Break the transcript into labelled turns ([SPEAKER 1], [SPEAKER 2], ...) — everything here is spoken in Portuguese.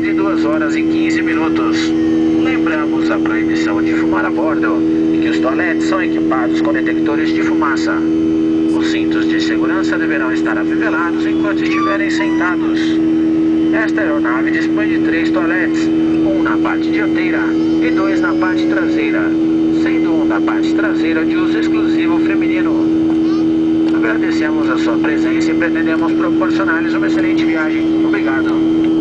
[SPEAKER 1] tarde, 2 horas e 15 minutos. Lembramos a proibição de fumar a bordo e que os toaletes são equipados com detectores de fumaça. Os cintos de segurança deverão estar afivelados enquanto estiverem sentados. Esta aeronave dispõe de 3 toaletes, um na parte dianteira e 2 na parte traseira, sendo um da parte traseira de uso exclusivo feminino. Agradecemos a sua presença e pretendemos proporcionar-lhes uma excelente viagem. Obrigado.